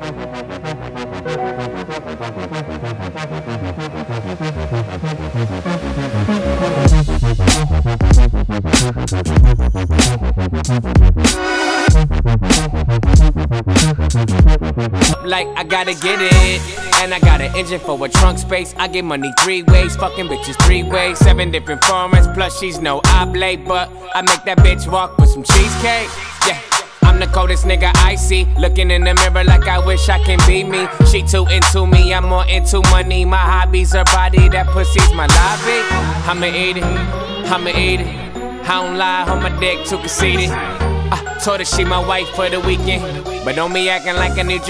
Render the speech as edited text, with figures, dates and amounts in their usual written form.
Like I gotta get it, and I got an engine for a trunk space. I get money 3 ways, fucking bitches 3 ways, 7 different formats, plus she's no oblate, but I make that bitch walk with some cheesecake. Yeah, I'm the coldest nigga I see, looking in the mirror like I wish I can be me. She too into me, I'm more into money. My hobby's her body, that pussy's my lobby. I'ma eat it, I'ma eat it. I don't lie, on my dick too conceited. I told her she my wife for the weekend, but don't be acting like a new